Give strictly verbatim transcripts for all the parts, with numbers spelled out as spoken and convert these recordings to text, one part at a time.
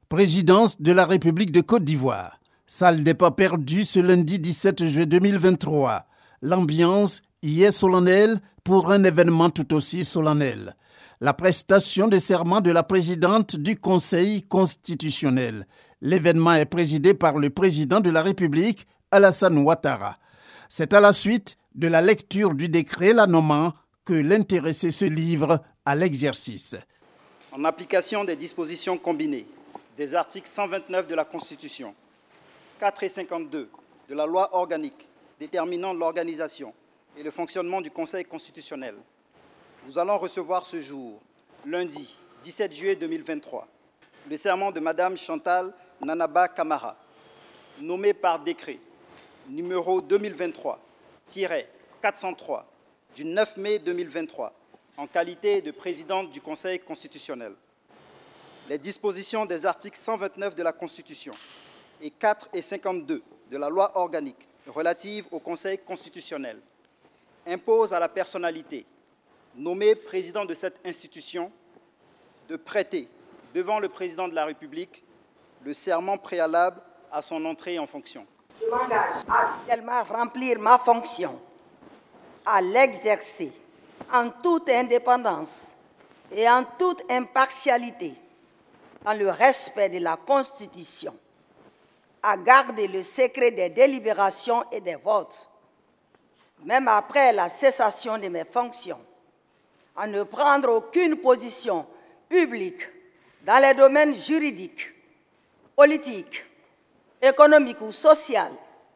Présidence de la République de Côte d'Ivoire. Salle des pas perdus ce lundi dix-sept juillet deux mille vingt-trois. L'ambiance y est solennelle pour un événement tout aussi solennel. La prestation de serment de la présidente du Conseil constitutionnel. L'événement est présidé par le président de la République, Alassane Ouattara. C'est à la suite de la lecture du décret la nommant que l'intéressé se livre à l'exercice. En application des dispositions combinées des articles cent vingt-neuf de la Constitution, quatre et cinquante-deux de la loi organique déterminant l'organisation et le fonctionnement du Conseil constitutionnel, nous allons recevoir ce jour, lundi dix-sept juillet deux mille vingt-trois, le serment de Madame Chantal Nanaba Camara, nommée par décret numéro deux mille vingt-trois tiret quatre cent trois du neuf mai deux mille vingt-trois en qualité de présidente du Conseil constitutionnel. Les dispositions des articles cent vingt-neuf de la Constitution et quatre et cinquante-deux de la loi organique relative au Conseil constitutionnel imposent à la personnalité nommée président de cette institution de prêter devant le président de la République le serment préalable à son entrée en fonction. Je m'engage à fidèlement remplir ma fonction, à l'exercer en toute indépendance et en toute impartialité, dans le respect de la Constitution, à garder le secret des délibérations et des votes, même après la cessation de mes fonctions, à ne prendre aucune position publique dans les domaines juridiques, politiques, économiques ou sociaux,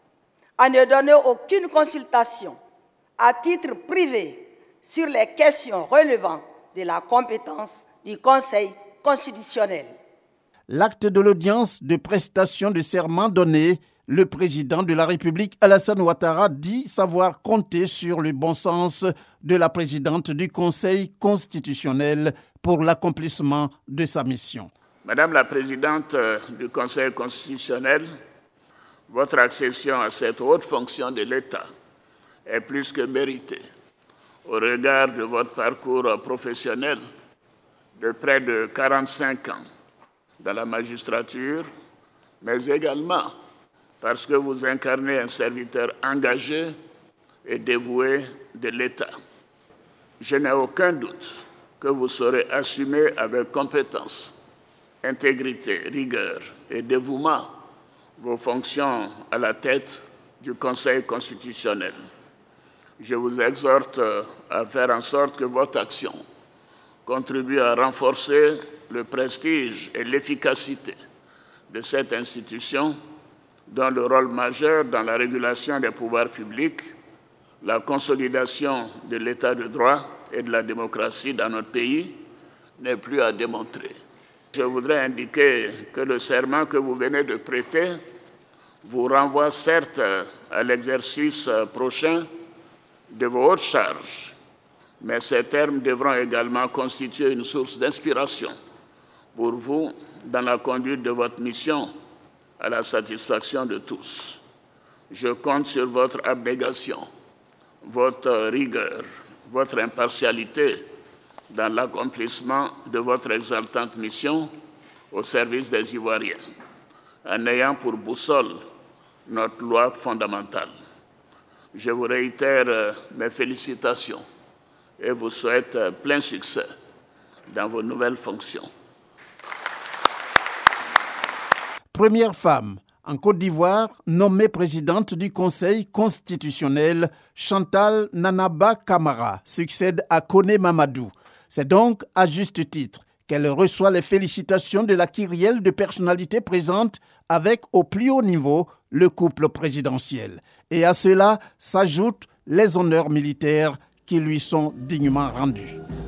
à ne donner aucune consultation à titre privé sur les questions relevant de la compétence du Conseil constitutionnel. L'acte de l'audience de prestation de serment donné, le président de la République, Alassane Ouattara, dit savoir compter sur le bon sens de la présidente du Conseil constitutionnel pour l'accomplissement de sa mission. Madame la présidente du Conseil constitutionnel, votre accession à cette haute fonction de l'État est plus que méritée au regard de votre parcours professionnel de près de quarante-cinq ans dans la magistrature, mais également parce que vous incarnez un serviteur engagé et dévoué de l'État. Je n'ai aucun doute que vous saurez assumer avec compétence, intégrité, rigueur et dévouement vos fonctions à la tête du Conseil constitutionnel. Je vous exhorte à faire en sorte que votre action contribue à renforcer le prestige et l'efficacité de cette institution dont le rôle majeur dans la régulation des pouvoirs publics, la consolidation de l'état de droit et de la démocratie dans notre pays n'est plus à démontrer. Je voudrais indiquer que le serment que vous venez de prêter vous renvoie certes à l'exercice prochain de vos hautes charges, mais ces termes devront également constituer une source d'inspiration pour vous dans la conduite de votre mission à la satisfaction de tous. Je compte sur votre abnégation, votre rigueur, votre impartialité dans l'accomplissement de votre exaltante mission au service des Ivoiriens, en ayant pour boussole notre loi fondamentale. Je vous réitère mes félicitations et vous souhaite plein succès dans vos nouvelles fonctions. Première femme en Côte d'Ivoire nommée présidente du Conseil constitutionnel, Chantal Nanaba Camara succède à Koné Mamadou. C'est donc à juste titre qu'elle reçoit les félicitations de la kyrielle de personnalités présentes avec au plus haut niveau le couple présidentiel. Et à cela s'ajoutent les honneurs militaires qui lui sont dignement rendus.